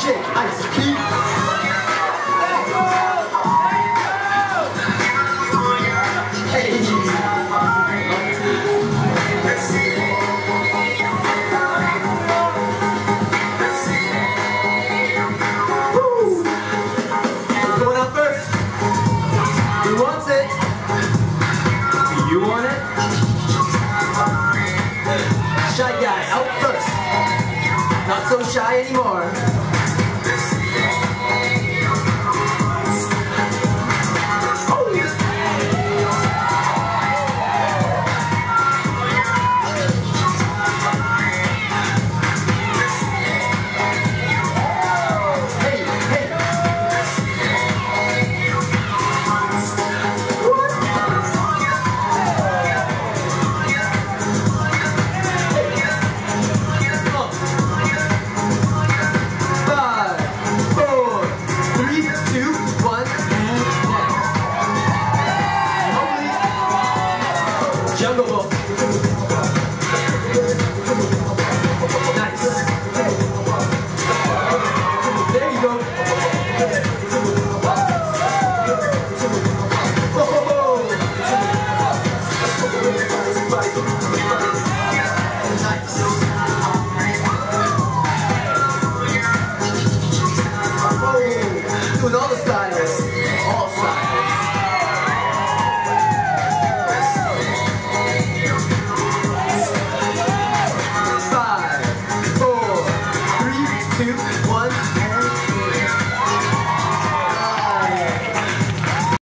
Jake Ice Cube. Hey. Woo. Going out first. Who wants it? Do you want it? Shy guy out first. Not so shy anymore.